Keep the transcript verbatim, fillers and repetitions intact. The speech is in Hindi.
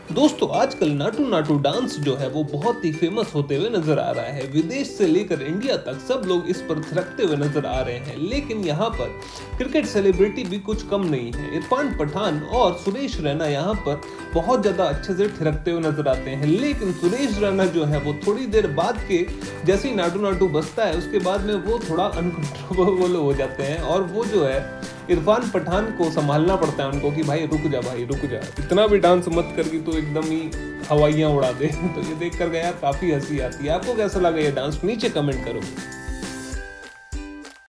दोस्तों आजकल नाटू नाटू डांस जो है वो बहुत ही फेमस होते हुए नजर आ रहा है। विदेश से लेकर इंडिया तक सब लोग इस पर थिरकते हुए नजर आ रहे हैं। लेकिन यहाँ पर क्रिकेट सेलिब्रिटी भी कुछ कम नहीं है। इरफान पठान और सुरेश रैना यहाँ पर बहुत ज्यादा अच्छे से थिरकते हुए नजर आते हैं। लेकिन सुरेश रैना जो है वो थोड़ी देर बाद के जैसे ही नाटू नाटू बजता है उसके बाद में वो थोड़ा अनकंट्रोलेबल हो जाते हैं और वो जो है इरफान पठान को संभालना पड़ता है उनको कि भाई रुक जा भाई रुक जा, इतना भी डांस मत कर कि तो एकदम ही हवाइयाँ उड़ा दे। तो ये देख कर गया काफी हंसी आती है। आपको कैसा लगा ये डांस नीचे कमेंट करो।